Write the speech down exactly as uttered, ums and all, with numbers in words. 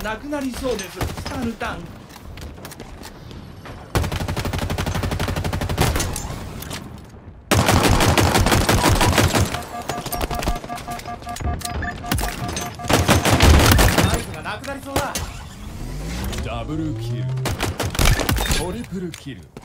なくなりそうです。スタルタン。ナイフがなくなりそうだ。 ダブルキル、トリプルキル。